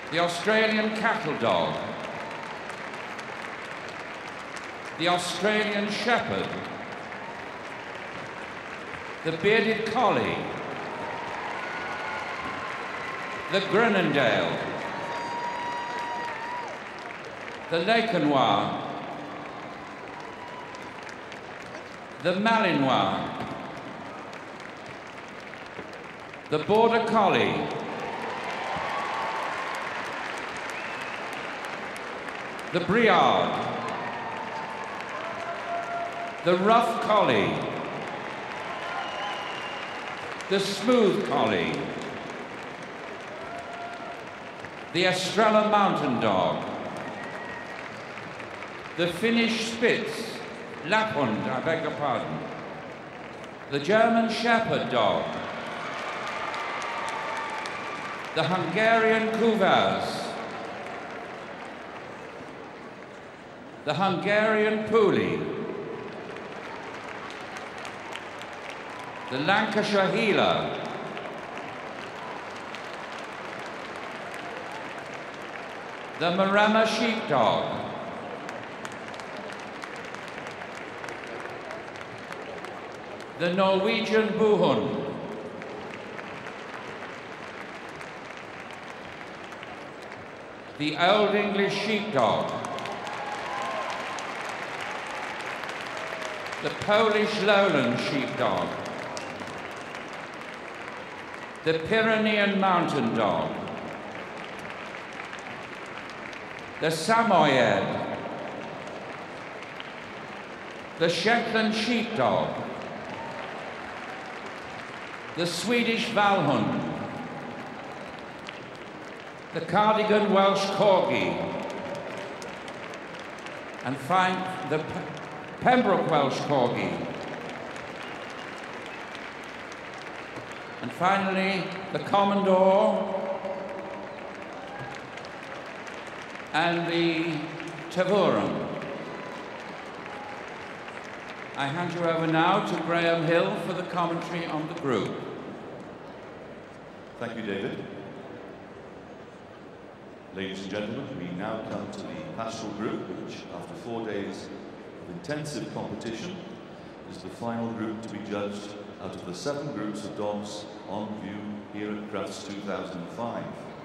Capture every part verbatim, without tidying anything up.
the Australian Cattle Dog, the Australian Shepherd, the Bearded Collie, the Groenendael, the Laekenois, the Malinois, the Border Collie, the Briard, the Rough Collie, the Smooth Collie, the Estrella Mountain Dog, the Finnish Spitz, Lapphund, I beg your pardon, the German Shepherd Dog, the Hungarian Kuvaz, the Hungarian Puli, the Lancashire Heeler, the Maremma Sheepdog, the Norwegian Buhund, the Old English Sheepdog, the Polish Lowland Sheepdog, the Pyrenean Mountain Dog, the Samoyed, the Shetland Sheepdog, the Swedish Valhund, the Cardigan Welsh Corgi, and find the P Pembroke Welsh Corgi, and finally the Commodore and the Tervuren. I hand you over now to Graham Hill for the commentary on the group. Thank you, David. Ladies and gentlemen, we now come to the pastoral group, which, after four days of intensive competition, is the final group to be judged out of the seven groups of dogs on view here at Crufts two thousand five.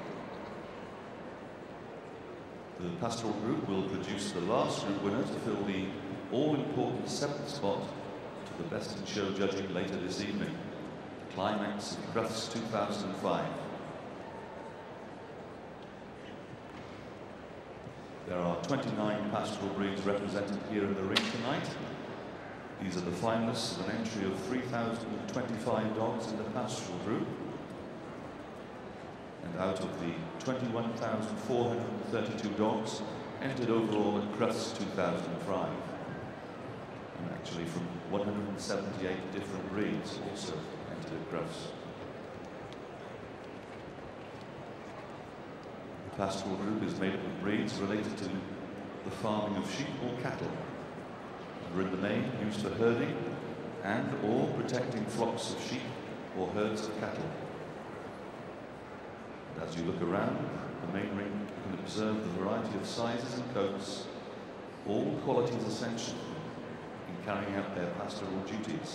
The pastoral group will produce the last group winner to fill the all-important seventh spot to the Best in Show judging later this evening, the climax of Crufts two thousand five. There are twenty-nine pastoral breeds represented here in the ring tonight. These are the finalists of an entry of three thousand twenty-five dogs in the pastoral group. And out of the twenty-one thousand four hundred thirty-two dogs entered overall at Crufts two thousand five. And actually from one hundred seventy-eight different breeds also entered at Crufts. The pastoral group is made up of breeds related to the farming of sheep or cattle, and are in the main used for herding and or protecting flocks of sheep or herds of cattle. And as you look around the main ring, you can observe the variety of sizes and coats, all qualities essential in carrying out their pastoral duties.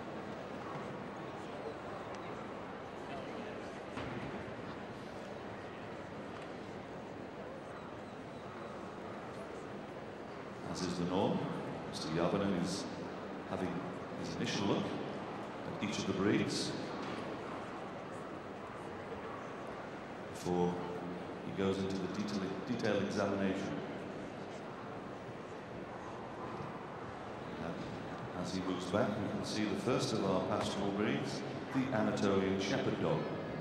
As is the norm, Mister Järvinen is having his initial look at each of the breeds before he goes into the detail, detailed examination. And as he looks back, we can see the first of our pastoral breeds, the Anatolian Shepherd Dog.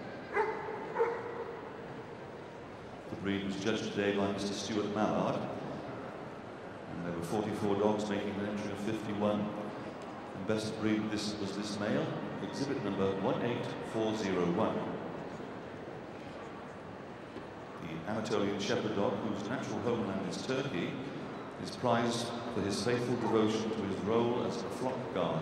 The breed was judged today by Mister Stuart Mallard. And there were forty-four dogs making an entry of fifty-one. And best breed this was this male, exhibit number one eight four zero one. The Anatolian Shepherd Dog, whose natural homeland is Turkey, is prized for his faithful devotion to his role as a flock guard.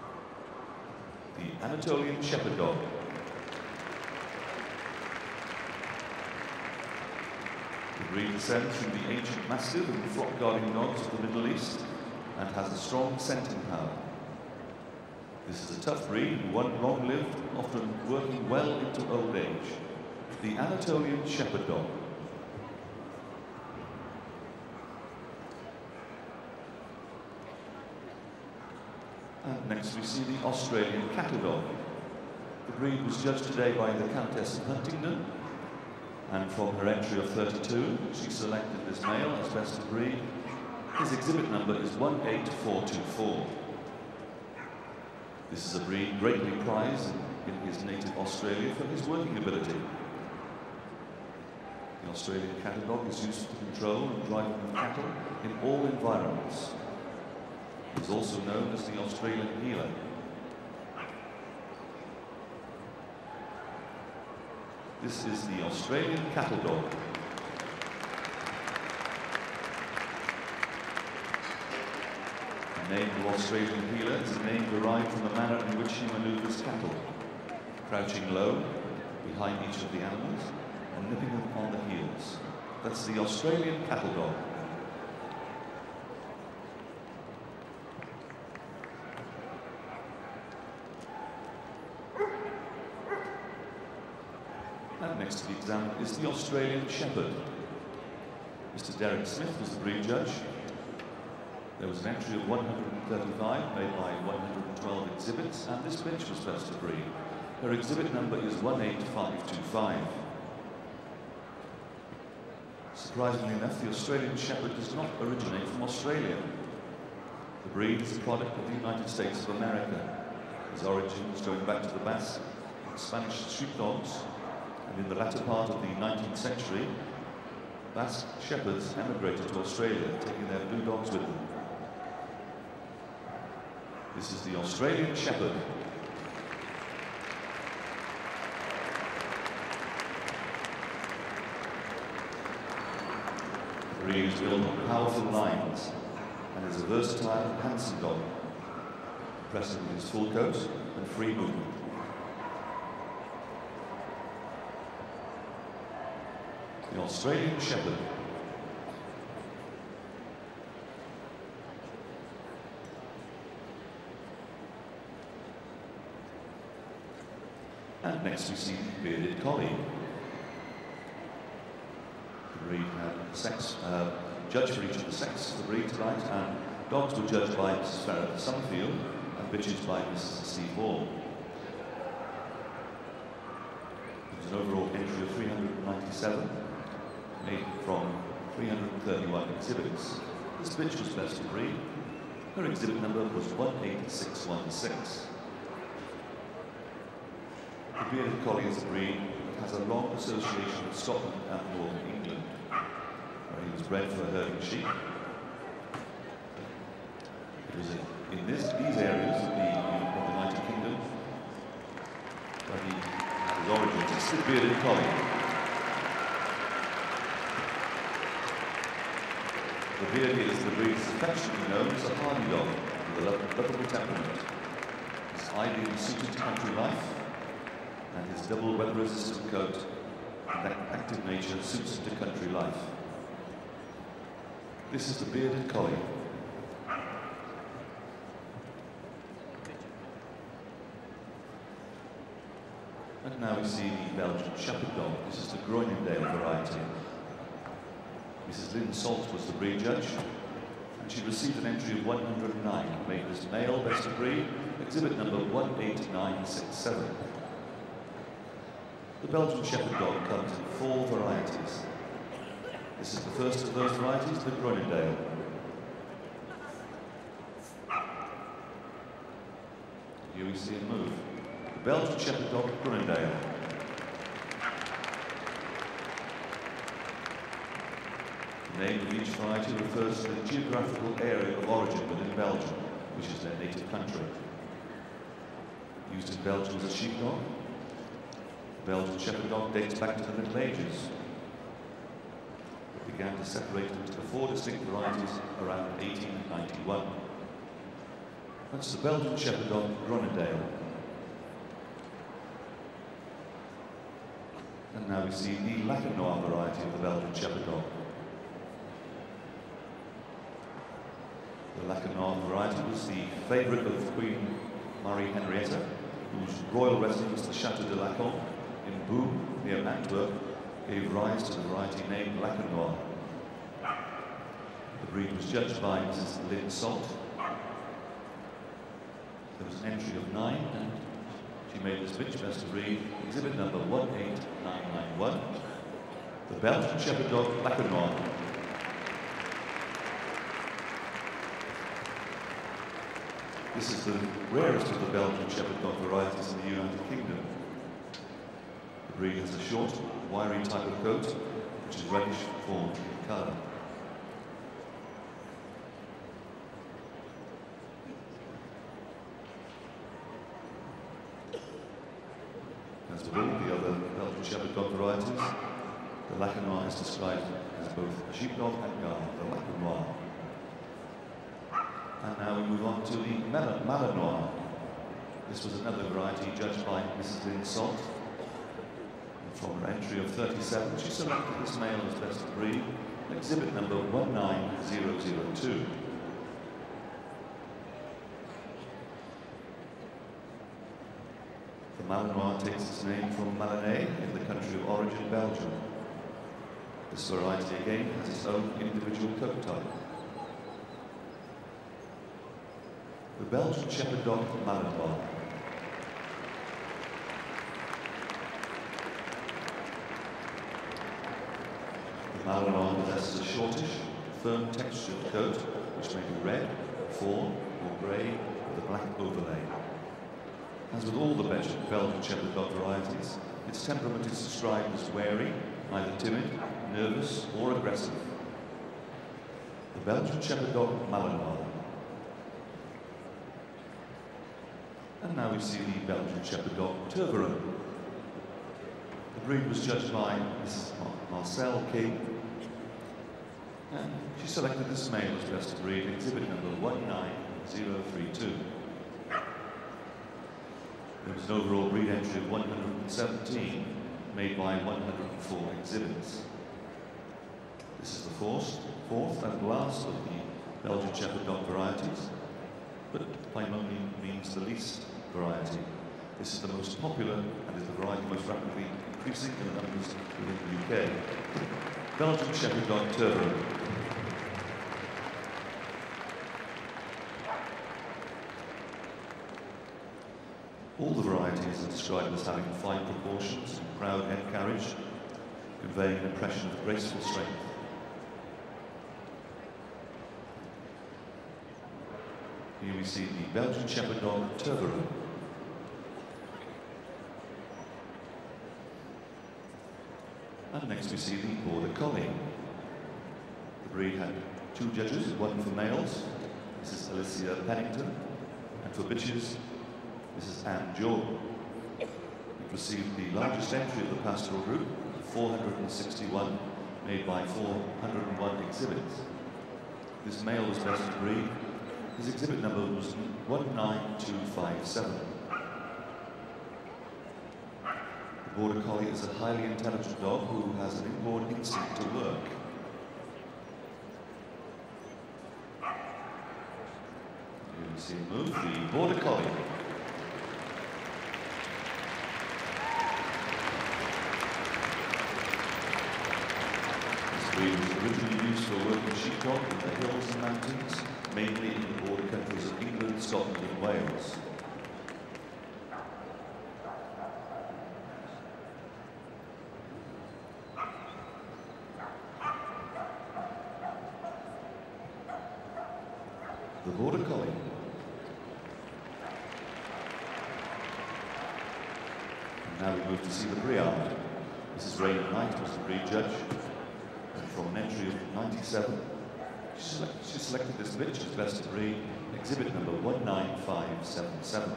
The Anatolian Shepherd Dog. breed descends from the ancient Mastiff and flock-guarding dogs of the Middle East and has a strong scenting power. This is a tough breed, one long-lived, often working well into old age. The Anatolian Shepherd Dog. And next we see the Australian Cattle Dog. The breed was judged today by the Countess of Huntingdon, and from her entry of thirty-two, she selected this male as best of breed. His exhibit number is one eight four two four. This is a breed greatly prized in his native Australia for his working ability. The Australian Cattle Dog is used to control and driving of cattle in all environments. He is also known as the Australian Heeler. This is the Australian Cattle Dog. The name of Australian Heeler is a name derived from the manner in which he maneuvers cattle, crouching low behind each of the animals and nipping them on the heels. That's the Australian Cattle Dog. And next to be examined is the Australian Shepherd. Mister Derek Smith was the breed judge. There was an entry of one hundred thirty-five made by one hundred twelve exhibits, and this bitch was best of breed. Her exhibit number is one eight five two five. Surprisingly enough, the Australian Shepherd does not originate from Australia. The breed is a product of the United States of America. Its origins going back to the Basque and Spanish sheepdogs, and in the latter part of the nineteenth century, Basque shepherds emigrated to Australia, taking their blue dogs with them. This is the Australian Shepherd. The breed is built on powerful lines and is a versatile, handsome dog, impressive with his full coat and free movement. The Australian Shepherd. And next we see the Bearded Collie. The breed had sex, uh, judged for each of the sexes of the breed tonight, and dogs were judged by Missus Ferret Summerfield and bitches by Missus Steve Wall. There was an overall entry of three hundred ninety-seven. Made from three hundred thirty-one exhibits. This bitch was best of breed. Her exhibit number was one eight six one six. The Bearded Collie is a breed that has a long association with Scotland and northern England, where he was bred for herding sheep. It was in this, these areas of the, of the United Kingdom where he had his origins. It's the Bearded Collie. The Bearded is the breed affectionately known as a hardy dog with a lovable temperament. He's ideally suited to country life, and his double weather-resistant coat and that active nature suits him to country life. This is the Bearded Collie. And now we see the Belgian Shepherd Dog. This is the Groenendael variety. Missus Lynn Salt was the breed judge, and she received an entry of one hundred nine, made as male best of breed, exhibit number one eight nine six seven. The Belgian Shepherd Dog comes in four varieties. This is the first of those varieties, the Groenendael. Here we see him move. The Belgian Shepherd Dog, Groenendael. The name of each variety refers to the geographical area of origin within Belgium, which is their native country. Used in Belgium as a sheepdog, the Belgian Shepherd Dog dates back to the Middle Ages. It began to separate into the four distinct varieties around eighteen ninety-one. That's the Belgian Shepherd Dog, Groenendael. And now we see the Latin Noir variety of the Belgian Shepherd Dog. The Lachenau variety was the favourite of Queen Marie Henrietta, whose royal residence, the Chateau de Lacan in Boom, near Antwerp, gave rise to the variety named Lachenau. The breed was judged by Missus Lynn Salt. There was an entry of nine, and she made this bitch best of breed, exhibit number one eight nine nine one, the Belgian Shepherd Dog Lachenau. This is the rarest of the Belgian Shepherd Dog varieties in the United Kingdom. The breed has a short, wiry type of coat, which is reddish fawn in colour. As with all the other Belgian Shepherd Dog varieties, the Lachenau is described as both a sheepdog and guard, the Lachenau. And now we move on to the Malinois. This was another variety judged by Missus Lynn Salt. And from her entry of thirty-seven, she selected this male as best of breed, exhibit number one nine zero zero two. The Malinois takes its name from Maloney in the country of origin, Belgium. This variety again has its own individual coat type. The Belgian Shepherd Dog Malinois. The Malinois possesses a shortish, firm textured coat which may be red, fawn, or grey with a black overlay. As with all the Belgian Shepherd Dog varieties, its temperament is described as wary, either timid, nervous, or aggressive. The Belgian Shepherd Dog Malinois. And now we see the Belgian Shepherd Dog Tervuren. The breed was judged by Missus Marcel King, and she selected this male as best of breed, exhibit number one nine zero three two. There was an overall breed entry of one hundred seventeen, made by one hundred four exhibits. This is the fourth, fourth and last of the Belgian Shepherd Dog varieties, but by no means the least variety. This is the most popular and is the variety most rapidly increasing in the numbers within the U K. Belgian Shepherd Dog Tervuren. All the varieties are described as having fine proportions and proud head carriage, conveying an impression of graceful strength. Here we see the Belgian Shepherd Dog Tervuren. And next we see the Border Collie. The breed had two judges, one for males, Missus Alicia Pennington, and for bitches, Missus Anne Jordan. It received the largest entry of the pastoral group, four hundred sixty-one, made by four hundred one exhibits. This male was best of breed. His exhibit number was one nine two five seven. The Border Collie is a highly intelligent dog who has an inborn instinct to work. Here we see him move, the Border Collie. This breed was originally used for working sheepdog in the hills and mountains, mainly in the border countries of England, Scotland and Wales. The Border Collie. And now we move to see the Briard. Missus Raina Knight was the breed judge, and from an entry of ninety-seven, She, select, she selected this bitch as best of breed, exhibit number one nine five seven seven.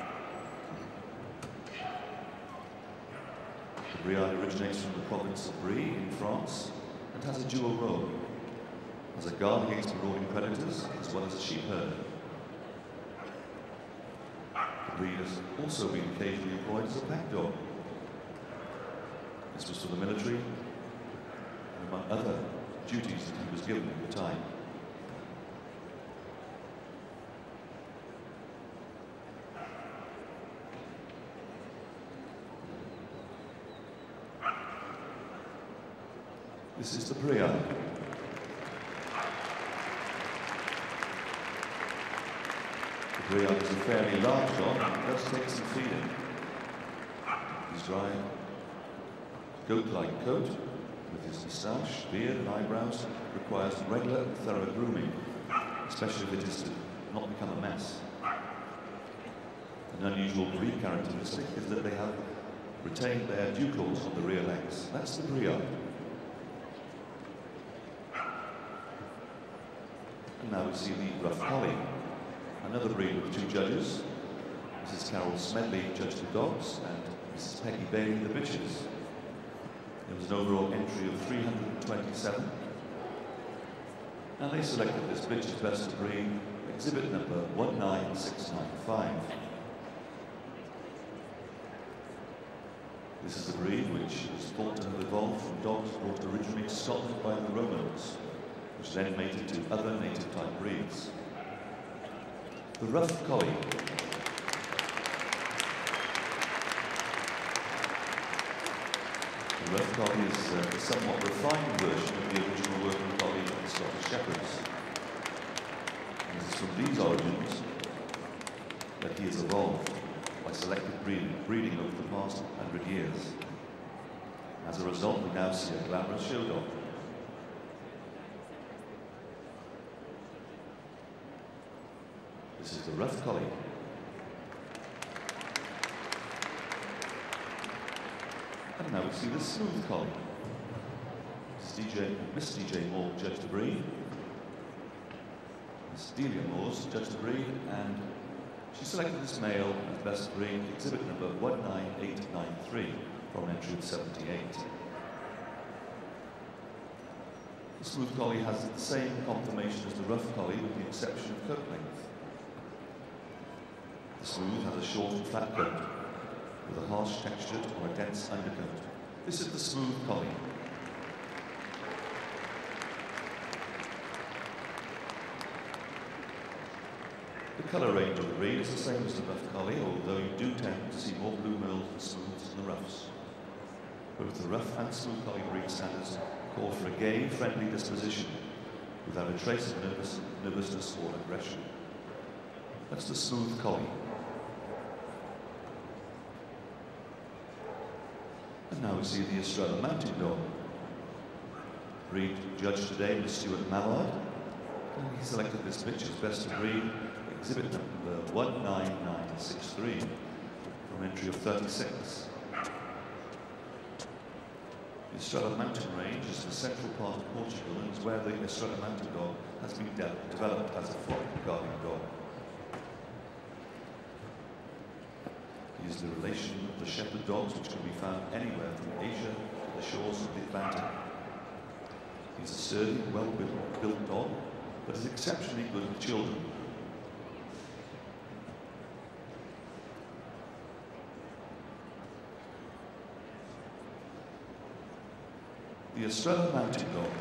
The Briard originates from the province of Brie in France and has a dual role as a guard against marauding predators as well as a sheep herder. The breed has also been occasionally employed as a pack dog. This was for the military, and among other duties that he was given at the time. This is the Briard. The Briard is a fairly large dog and does take some feeding. His dry, goat-like coat, with his moustache, beard and eyebrows, requires regular and thorough grooming, especially if it is to not become a mess. An unusual breed characteristic is that they have retained their dew claws on the rear legs. That's the Briard. And now we see the Rough Collie, another breed with two judges. Missus Carol Smedley judged the dogs and Missus Peggy Bailey the bitches. There was an overall entry of three hundred twenty-seven. And they selected this bitch as best of breed, exhibit number one nine six nine five. This is a breed which is thought to have evolved from dogs brought originally to Scotland by the Romans, which then mated to other native-type breeds. The Rough Collie. The Rough Collie is uh, a somewhat refined version of the original working collie of the Scottish Shepherds. And it is from these origins that he has evolved by selective breeding, breeding over the past hundred years. As a result, we now see a glamorous show dog. This is the Rough Collie. And now we see the Smooth Collie. Miss D J, Miss D J Moore judged the breed. Miss Delia Moores judged the breed, and she selected this male as best breed, exhibit number one nine eight nine three, from an entry of seventy-eight. The Smooth Collie has the same conformation as the Rough Collie, with the exception of coat length. The Smooth has a short and flat coat, with a harsh textured or a dense undercoat. This is the Smooth Collie. The colour range of the breed is the same as the Rough Collie, although you do tend to see more blue mills and smooths than the Roughs. Both the Rough and Smooth Collie breed standards call for a gay, friendly disposition, without a trace of nervous, nervousness or aggression. That's the Smooth Collie. And now we see the Estrella Mountain Dog. Breed judged today was Stuart Mallard, and he selected this bitch as best of breed, exhibit number one nine nine six three, from entry of thirty-six. The Estrella Mountain Range is the central part of Portugal and is where the Estrella Mountain Dog has been de developed as a flock guarding dog. He is the relation of the shepherd dogs, which can be found anywhere from Asia to the shores of the Atlantic. He is a sturdy, well-built dog, but is exceptionally good with children. The Estrella Mountain Dog.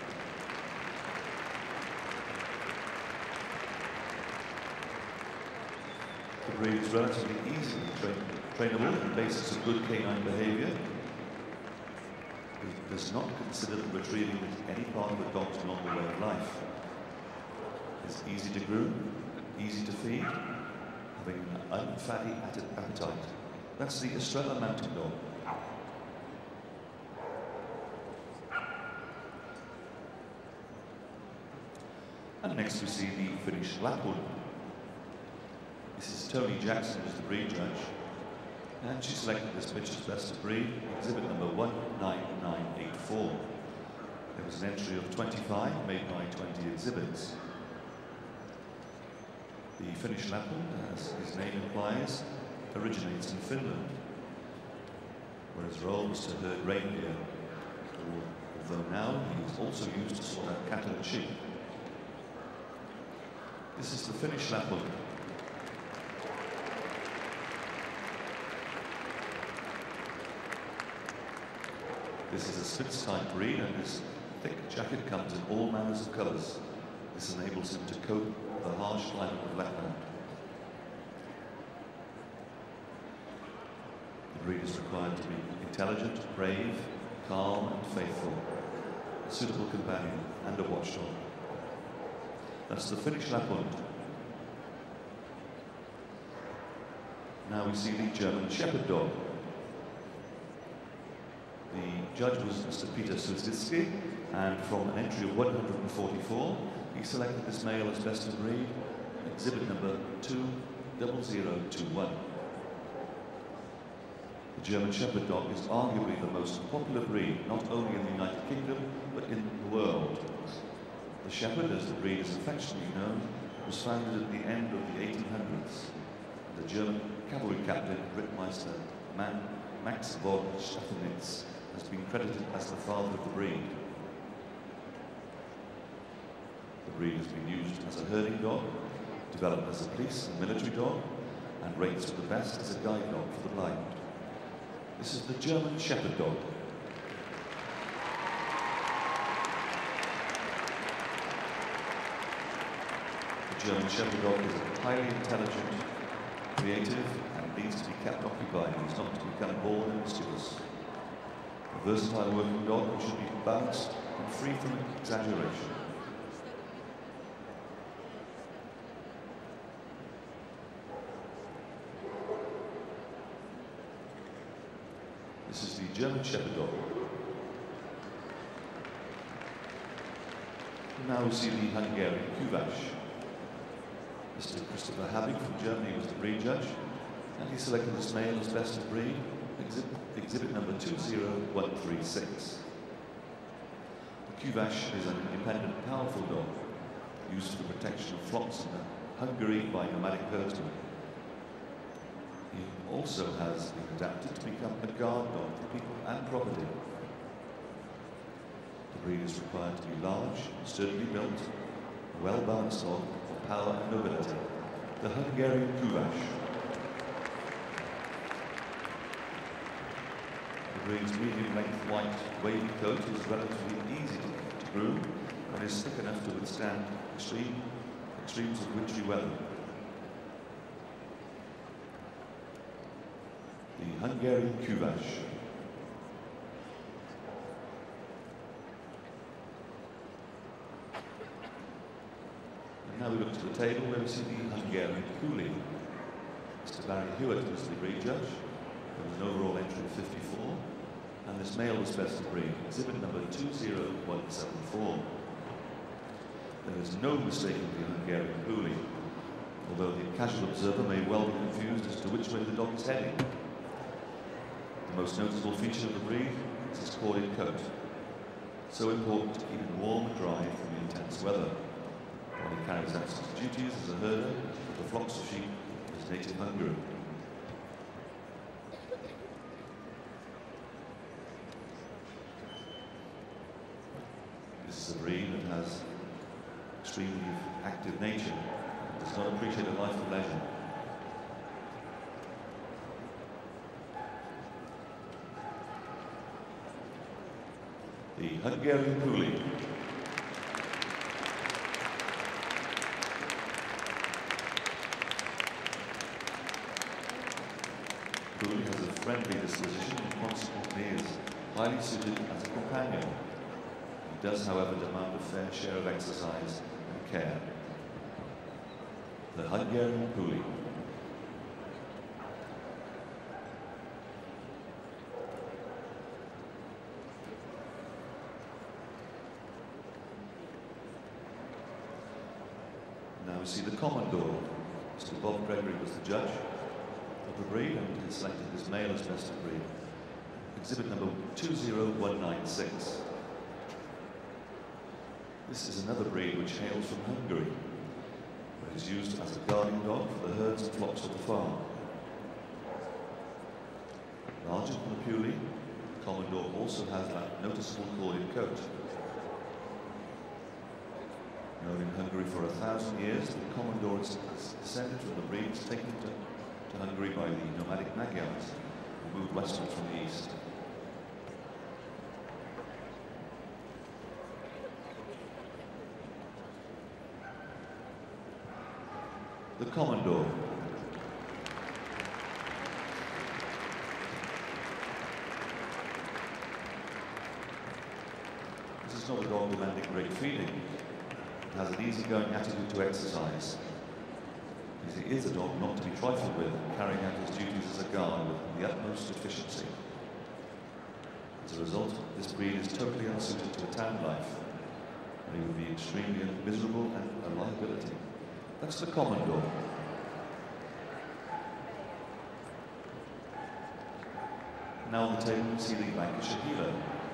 The breed is relatively easily train trainable on the basis of good canine behaviour. It does not consider that retrieving is any part of a dog's normal way of life. It's easy to groom, easy to feed, having an unfatty appetite. That's the Estrella Mountain Dog. And next we see the Finnish Lapwood. This is Tony Jackson as the breed judge, and she selected this bitch as best of breed, exhibit number one nine nine eight four. There was an entry of twenty-five made by twenty exhibits. The Finnish Lapwood, as his name implies, originates in Finland, where his role was to herd reindeer, although now he is also used to slaughter cattle and sheep. This is the Finnish Lapwood. This is a Spitz-type breed, and his thick jacket comes in all manners of colours. This enables him to cope with the harsh climate of Lapland. The breed is required to be intelligent, brave, calm and faithful. a suitable companion and a watchdog. That's the Finnish Lapland. Now we see the German Shepherd dog. The judge was Mister Peter Suzditsky, and from an entry of one hundred forty-four, he selected this male as best of breed, exhibit number two zero zero two one. The German Shepherd dog is arguably the most popular breed, not only in the United Kingdom, but in the world. The Shepherd, as the breed is affectionately known, was founded at the end of the eighteen hundreds. The German cavalry captain, Rittmeister Man Max von Staffelnitz, has been credited as the father of the breed. The breed has been used as a herding dog, developed as a police and military dog, and rates for the best as a guide dog for the blind. This is the German Shepherd dog. The German Shepherd dog is a highly intelligent, creative, and needs to be kept occupied. He's not to become bored and mischievous. A versatile working dog who should be balanced and free from exaggeration. This is the German Shepherd dog. And now we see the Hungarian Kuvash. Mister Christopher Habig from Germany was the breed judge, and he selected this male as best of breed, exhibit, exhibit number two zero one three six. The Kuvash is an independent, powerful dog, used for the protection of flocks in Hungary by nomadic herdsmen. He also has been adapted to become a guard dog for people and property. The breed is required to be large, sturdily built, a well-balanced dog of power and nobility. The Hungarian Kuvash. The breed's medium-length white wavy coat is relatively easy to, to groom and is thick enough to withstand extreme extremes of wintry weather. The Hungarian Kuvash. And now we look to the table where we see the Hungarian Coolie. Mister Barry Hewitt was the breed judge. There was an overall entry of fifty-four, and this male was best of breed, exhibit number two zero one seven four. There is no mistaking the Hungarian Coolie, although the casual observer may well be confused as to which way the dog is heading. The most noticeable feature of the breed is its corded coat, so important to keep it warm and dry from intense weather, while he carries out his duties as a herder of the flocks of sheep of his native Hungary. This is a breed that has extremely active nature and does not appreciate a life of leisure. The Hungarian Coolie. Coolie has a friendly disposition and consequently is highly suited as a companion. He does, however, demand a fair share of exercise and care. The Hungarian Coolie. Now we see the Commodore. Mister Bob Gregory was the judge of the breed and he selected this male as best of breed. Exhibit number two zero one nine six. This is another breed which hails from Hungary, where it is used as a guarding dog for the herds and flocks of the farm. Larger than the Puli, the Commodore also has that noticeable corded coat. Known in Hungary for a thousand years, the Commodore is descended from the breeds taken to, to Hungary by the nomadic Magyars, who moved westward from the east. The Commodore. This is not a dog demanding great feeding. It has an easygoing attitude to exercise. He is a dog not to be trifled with, carrying out his duties as a guard with the utmost efficiency. As a result, this breed is totally unsuited to a town life, and he would be extremely miserable and a liability. That's the common dog. Now on the table, we see the Lancashire Heeler.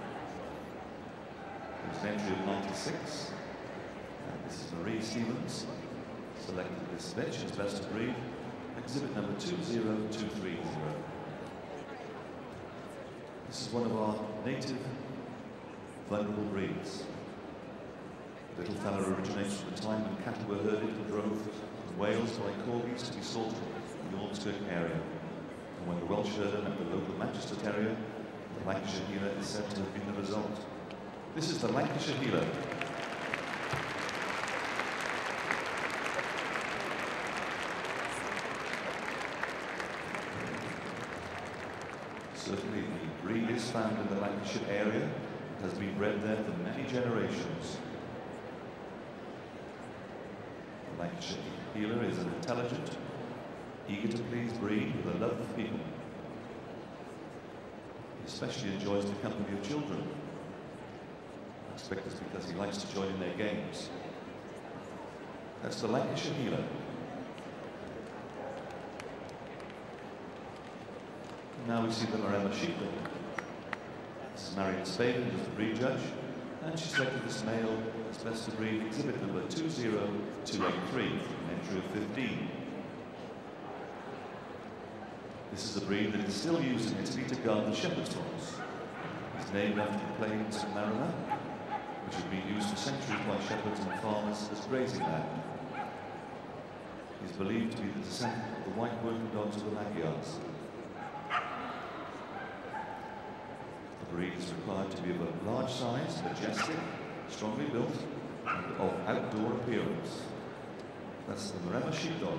There's an entry of ninety-six. And this is Marie Stevens. Selected this bitch as best of breed. Exhibit number two zero two three zero. This is one of our native vulnerable breeds. The little fellow originates from the time when cattle were herded and drove from Wales by corgis to be slaughtered in the Ormskirk area. And when the Welsh herder met the local Manchester Terrier, the Lancashire Heeler is said to have been the result. This is the Lancashire Heeler. Certainly the breed is found in the Lancashire area. It has been bred there for many generations. The Lancashire Heeler is an intelligent, eager to please breed with a love of people. He especially enjoys the company of children. I expect it's because he likes to join in their games. That's the Lancashire Heeler. Now we see the Maremma Sheepdog. This is Marion Spavin, who's the breed judge, and she selected this male as best of breed, exhibit number two zero two eight three, from an entry of fifteen. This is a breed that is still used in Italy to guard the shepherd's dogs. It's named after the plains of Maremma, which have been used for centuries by shepherds and farmers as grazing land. He is believed to be the descendant of the white working dogs of the Magyars. The breed is required to be of a large size, majestic, strongly built, and of outdoor appearance. That's the Maremma Sheepdog.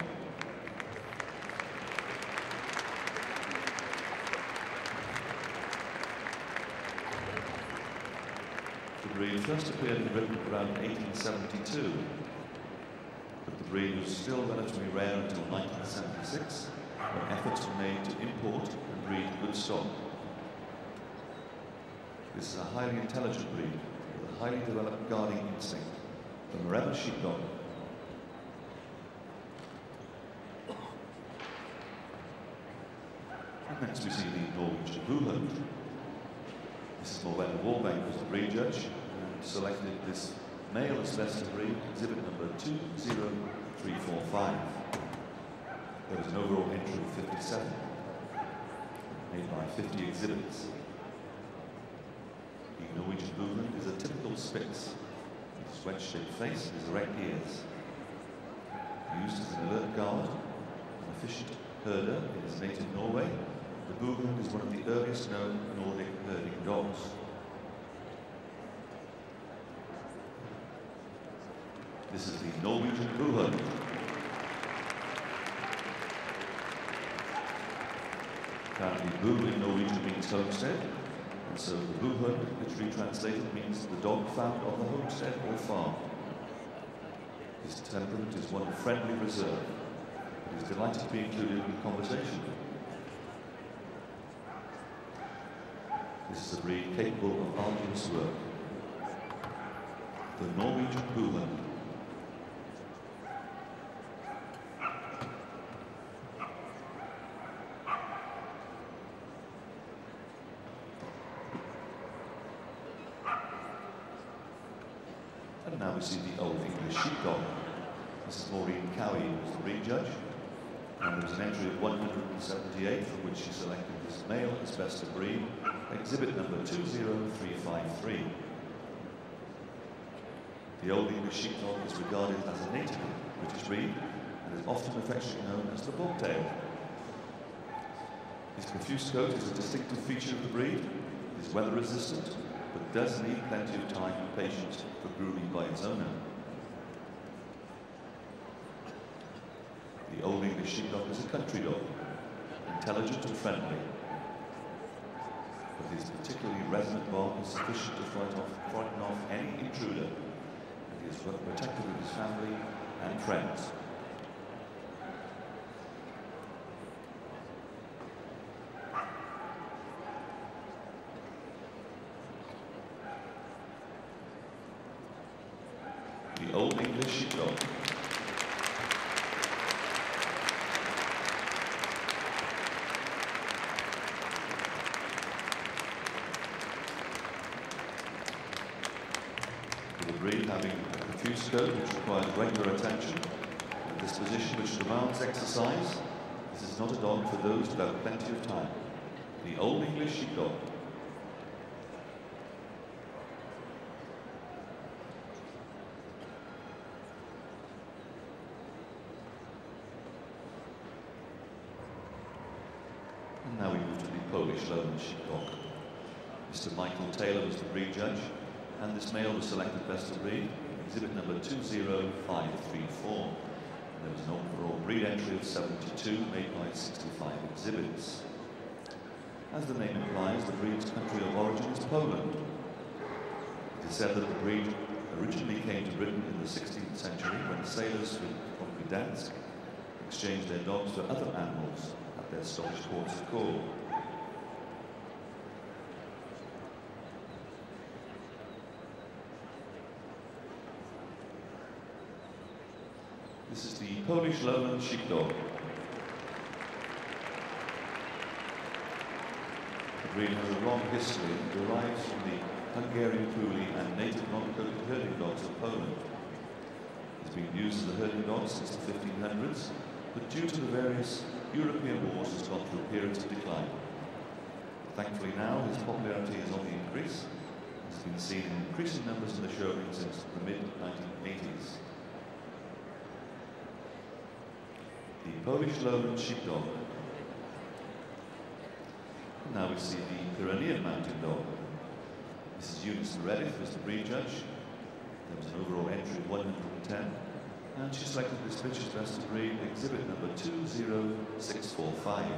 The breed first appeared in Britain around eighteen seventy-two, but the breed was still relatively rare until nineteen seventy-six, when efforts were made to import and breed good stock. This is a highly intelligent breed with a highly developed guarding instinct, the Maremma Sheepdog. And next we see the Norwegian Bluehund. This is Morwenna Warbank, who's the breed judge, and selected this male as best of breed, exhibit number two zero three four five. There was an overall entry of fifty-seven, made by fifty exhibits. The Norwegian Bluehund is a typical Spitz, with his wedge-shaped face and his erect ears. Used as an alert guard, an efficient herder in his native Norway, the Bluehund is one of the earliest known Nordic herding dogs. This is the Norwegian Bluehund. Apparently, Blue in Norwegian means homestead. And so the Bluehund, literally translated, means the dog found on the homestead or farm. His temperament is one of friendly reserve, but he's delighted to be included in conversation. This is a breed capable of arduous work. The Norwegian Bluehund. And now we see the Old English Sheepdog. This is Maureen Cowie, who's the breed judge. And there was an entry of one hundred seventy-eight, from which she selected this male as best of breed, exhibit number two zero three five three. The Old English Sheepdog is regarded as a native British breed and is often affectionately known as the bobtail. His profuse coat is a distinctive feature of the breed. It is weather resistant, but does need plenty of time and patience for grooming by its owner. The Old English Sheepdog is a country dog, intelligent and friendly. and his particularly resonant bark is sufficient to frighten off, frighten off any intruder, and he is protected with his family and friends. The Old English Sheepdog. With a breed having a confused coat which requires regular attention, a disposition which demands exercise, this is not a dog for those without plenty of time. The Old English Sheepdog. And now we move to the Polish Lowland Sheepdog. Mister Michael Taylor was the breed judge, and this male was selected best of breed, exhibit number two zero five three four. And there was an overall breed entry of seventy-two, made by sixty-five exhibits. As the name implies, the breed's country of origin is Poland. It is said that the breed originally came to Britain in the sixteenth century when sailors from Gdansk exchanged their dogs for other animals at their Scottish ports of call. This is the Polish Lowland Sheepdog. The breed has a long history and derives from the Hungarian Puli and native non-coated herding dogs of Poland. It's been used as a herding dog since the fifteen hundreds, but due to the various European wars has gone through periods of decline. Thankfully now his popularity is on the increase and has been seen in increasing numbers in the showing since the mid nineteen eighties. The Polish Lowland Sheepdog. And now we see the Pyrenean Mountain Dog. Missus Eunice Meredith was the breed judge. There was an overall entry of one hundred ten, and she selected this bitch's best of breed, exhibit number two zero six four five.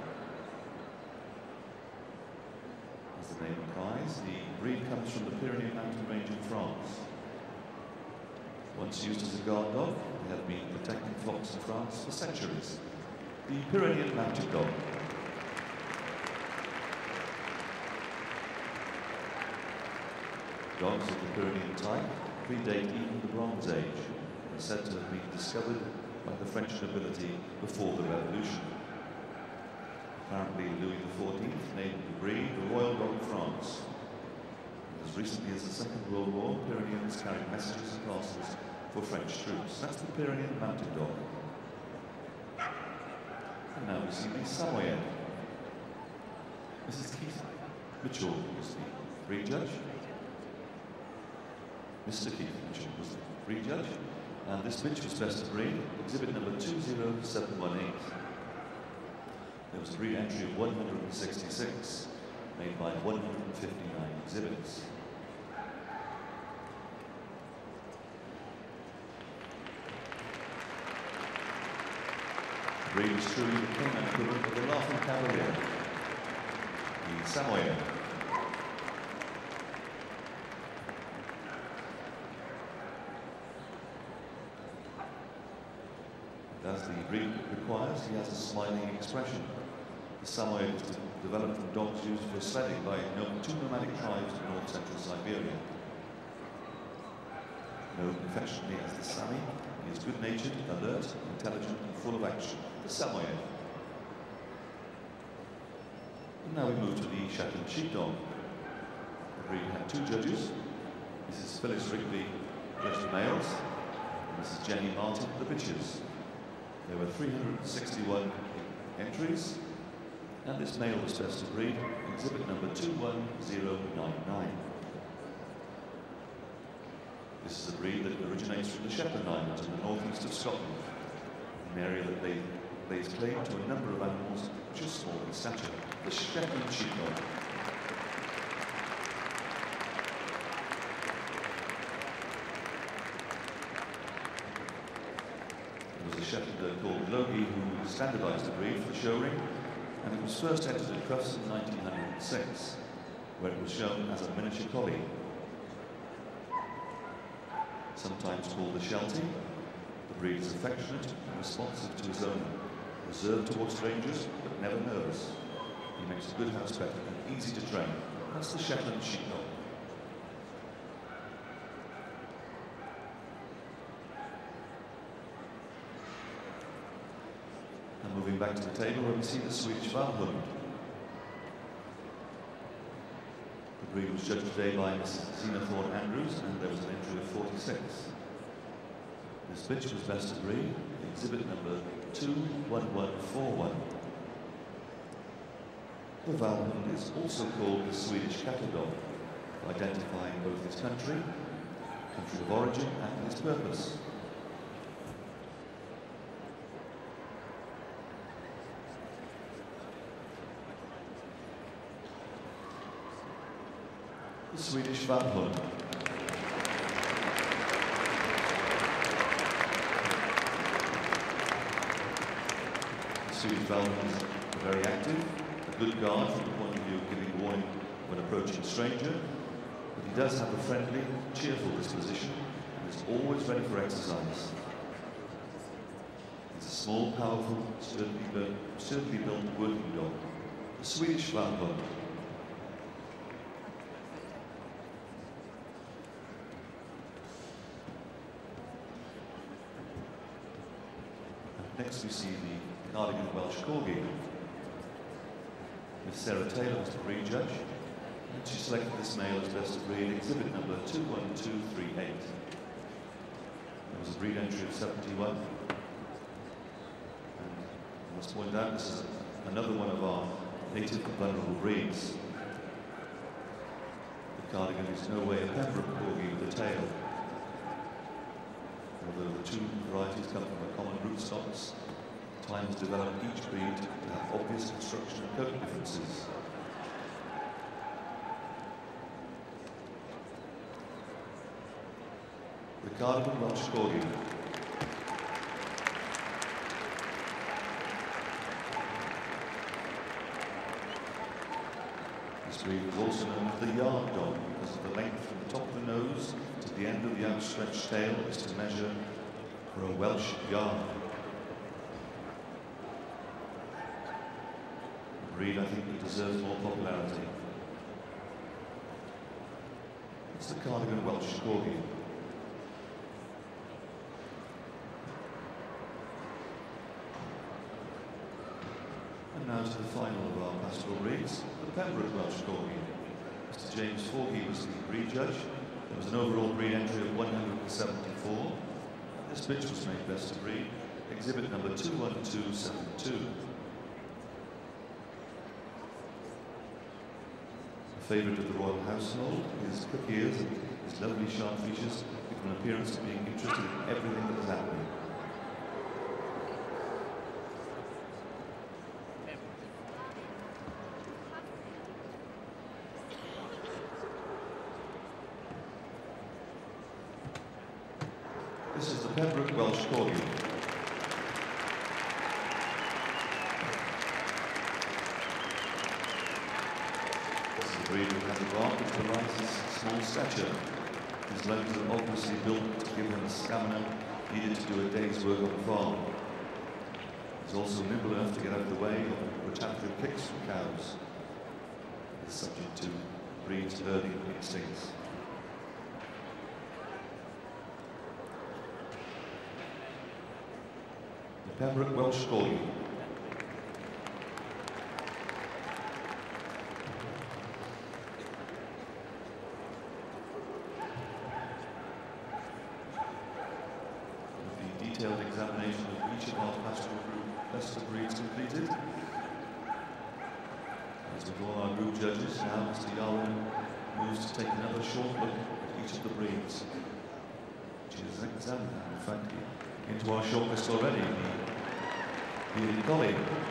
As the name implies, the breed comes from the Pyrenean mountain range in France. Once used as a guard dog, they have been protecting flocks in France for centuries. The Pyrenean Mountain Dog. Dogs of the Pyrenean type predate even the Bronze Age and are said to have been discovered by the French nobility before the Revolution. Apparently Louis the fourteenth named the breed the Royal Dog of France. And as recently as the Second World War, Pyreneans carried messages and parcels for French troops. That's the Pyrenean Mountain Dog. And now we see the Samoyed. Missus Keith Mitchell was the breed judge. Mister Keith Mitchell was the breed judge. And this bitch was best of breed, exhibit number two zero seven one eight. There was a breed entry of one hundred sixty-six, made by one hundred fifty-nine exhibits. The breed is truly the canine equivalent of the Laughing Cavalier, the Samoyed. As the breed requires, he has a smiling expression. The Samoyed was de developed from dogs used for sledding by two nomadic tribes in north central Siberia. Known affectionately as the Sami, he is good-natured, alert, intelligent, and full of action. The Samoyed. And now we move to the Shetland Sheepdog. The breed had two judges. Missus Phyllis Rigby judged the males, and Missus Jenny Martin the bitches. There were three hundred sixty-one entries, and this male was best of breed, exhibit number two one zero nine nine. This is a breed that originates from the Shetland Islands in the northeast of Scotland, an area that they, lays claim to a number of animals which are small in stature, the Shetland Sheepdog. There was a Shetlander called Logie who standardised the breed for the show ring, and it was first entered at Crufts in nineteen oh six. where it was shown as a miniature collie. Sometimes called the Sheltie, the breed is affectionate and responsive to his owner, reserved towards strangers but never nervous. He makes a good house pet and easy to train. That's the Shetland Sheepdog. And moving back to the table where we see the Swedish Valhund. The breed was judged today by Missus Zina Thorne Andrews, and there was an entry of forty-six. This bitch was best of breed, exhibit number two one one four one. The Valhund is also called the Swedish cattle dog, identifying both its country, country of origin, and its purpose. The Swedish Valhund. The Swedish Valhund is very active, a good guard from the point of view of giving warning when approaching a stranger, but he does have a friendly, cheerful disposition and is always ready for exercise. He's a small, powerful, sturdily built, sturdily built working dog, the Swedish Valhund. Next we see the Cardigan Welsh Corgi. Miss Sarah Taylor was the breed judge, and she selected this male as best of breed, exhibit number two one two three eight. There was a breed entry of seventy-one. And I must point out this is another one of our native and vulnerable breeds. The Cardigan is no way a Pembroke Corgi with a tail. Although the two varieties come from a common rootstocks, time has developed each breed to have obvious construction and coat differences. The Cardigan Welsh Corgi. This breed is also known as the yard dog because of the length from the top of the nose to the end of the outstretched tail is to measure for a Welsh yard. A breed I think that deserves more popularity. It's the Cardigan Welsh Corgi. And now to the final of our pastoral breeds, the Pembroke Welsh Corgi. Mister James Forgie was the breed judge. There was an overall breed entry of one hundred seventy-four. This bitch was made best of breed, exhibit number two one two seven two. A favourite of the royal household, his quick ears and his lovely sharp features give an appearance of being interested in everything that is happening. This is the Pembroke Welsh Corgi. This is a breed that has a bark which provides small stature. His legs are obviously built to give him the stamina needed to do a day's work on the farm. He's also nimble enough to get out of the way of retaliatory kicks from cows. He's subject to breed's herding instincts. Pembroke Welsh Corgi. With the detailed examination of each of our pastoral group best of breeds completed, as with all our group judges, now Mister Yarwin moves to take another short look at each of the breeds, which is examined, in fact, into our shortlist already. The Bearded Collie,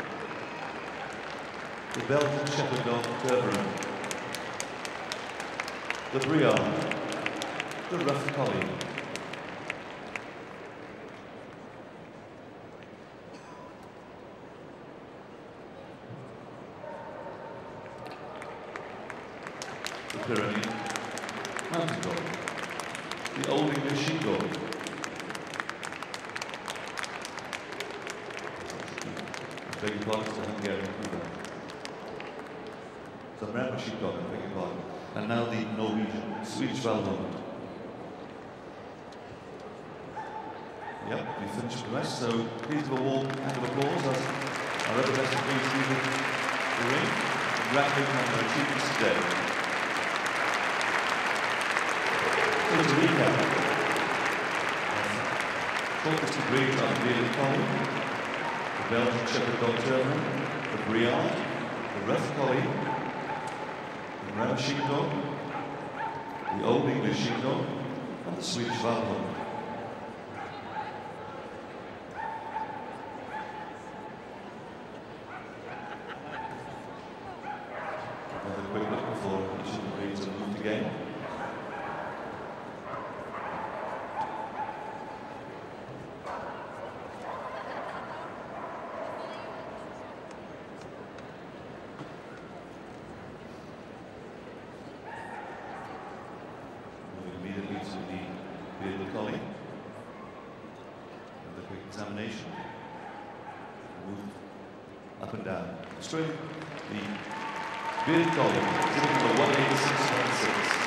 the Belgian Shepherd Dog Tervuren, the Briard, the Rough Collie, the Pyrenean mountain dog, the Old English sheepdog, I beg your pardon, it's the Hungarian cougar, the Brahma sheepdog, I beg your pardon, and now the Norwegian, Swedish Valdemar. Yep, we finished with the rest, so please give a warm hand of applause as our other best please leave the ring. Congratulating on their achievements today. So to recap, shortest breeds are the Bearded Collie, the Belgian Shepherd Dog Terrier, the Briard, the Rough Collie, the Brahma Sheepdog, the Old English Sheepdog, and the Swedish Valdemar. Another quick look before each of the breeds are moved again. Moving immediately to the Bearded Collie. Another quick examination. Move up and down. Straight. The Bearded Collie, exhibit number one eight six one six.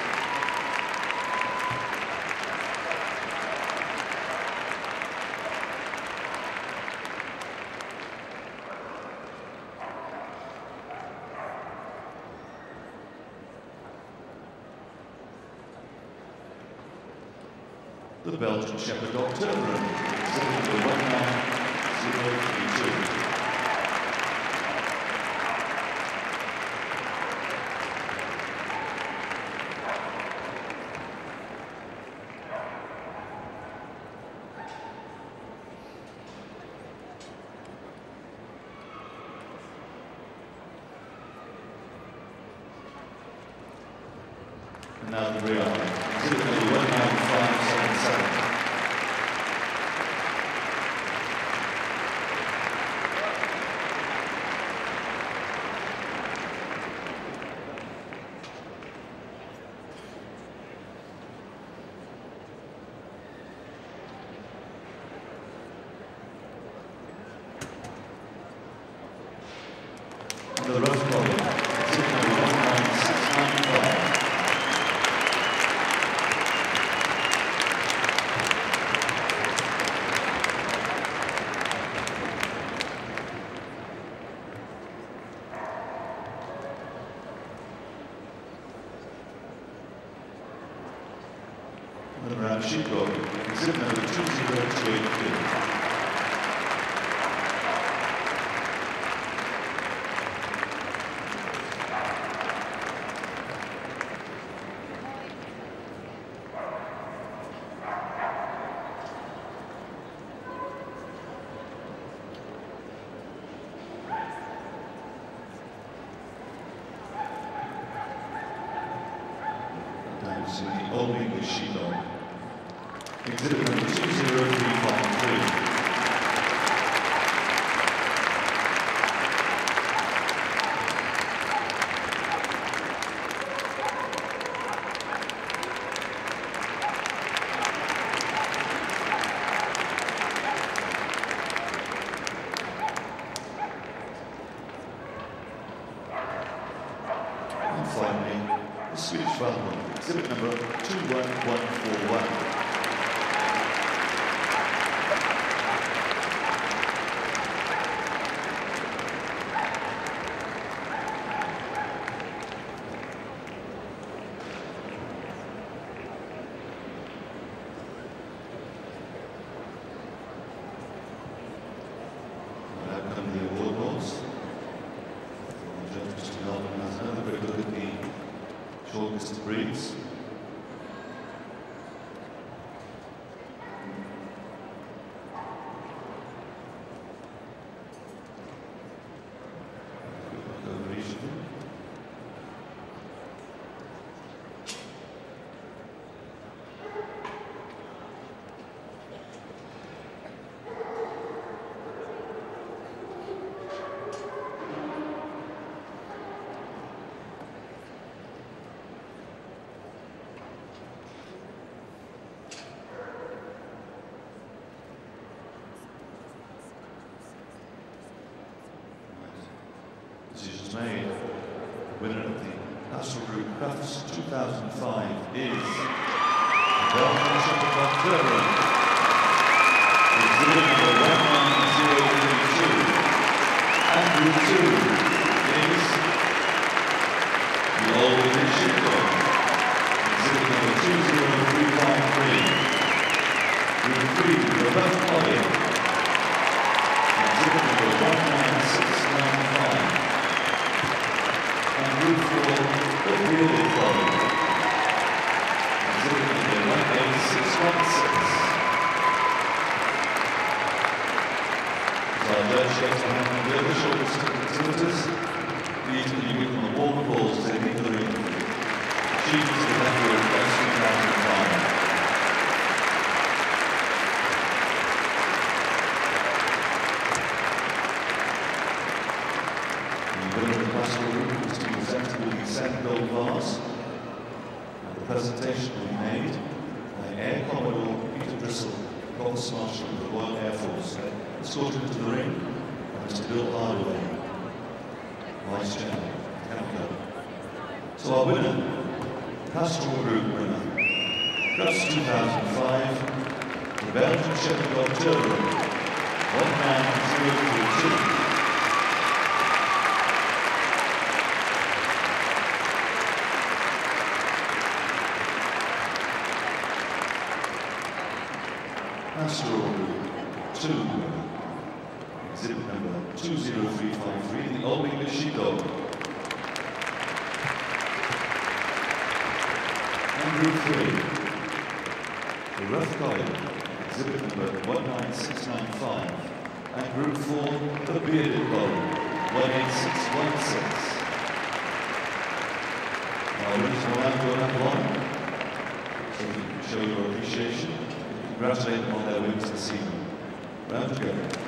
The Belgian Shepherd Dog Terrier, exhibit number one nine zero three two. And now the rear arm. Exhibit number one nine five seven seven. And the Rough Collie. Exhibit number one nine six nine five. The Brahma Sheepdog, exhibit number two zero two eight two. Times the Old English Sheepdog. Exhibit number two zero three five three. And finally, the Swedish Valdemar, exhibit number two one one four one. Now come the award balls. Judge Mister Melvin has another quick look at the shortlisted breeds. Quick look over each of them. Crufts two thousand five is the Belgian Shepherd Turbo. Exhibit number one nine zero three two. And group two is the Old English Sheepdog. Exhibit number two zero three five three. Group three, the Rough Collie. Exhibit number one nine six nine five. And group four, the Bearded Collie. Exhibit number one eight six one six. As our judge shakes the hand of the other shoulders exhibitors, these will be given the warm applause as they leave the ring. Achievements of the record of two thousand five. The winner of the Pastoral Group is to be presented with the Sen Gold Vase, and the presentation will be made by Air Commodore Peter Bristol, Provost Marshal of the Royal Air Force, escorted into the ring by Mister Bill Hardaway, Vice Chairman, Camco. So our winner, Pastoral Group winner, Crufts two thousand five, the Belgian Shepherd Dog Turbo, one nine zero three two. Pastoral Group two, exhibit number two zero three five three, the Old English Sheepdog. And group three, the Rough Collie, exhibit number one nine six nine five. And group four, the Bearded Collie, one eight six one six. Our winners will now go up one, so you can show your appreciation. Congratulate them on their wins this evening. Round to go.